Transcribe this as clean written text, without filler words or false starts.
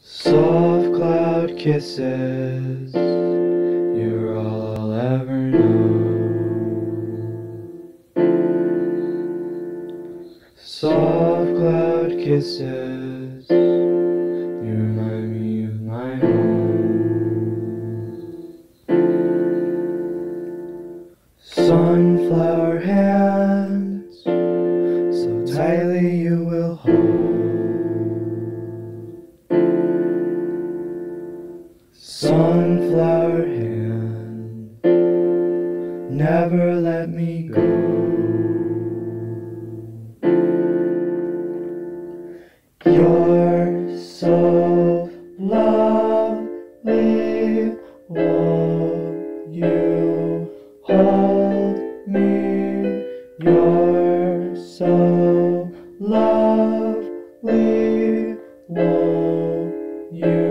Soft cloud kisses, you're all I'll ever know. Soft cloud kisses, you remind me of my home. Sunflower hands, so tightly you will hold. Sunflower hand, never let me go. You're so lovely, won't you hold me? You're so lovely, won't you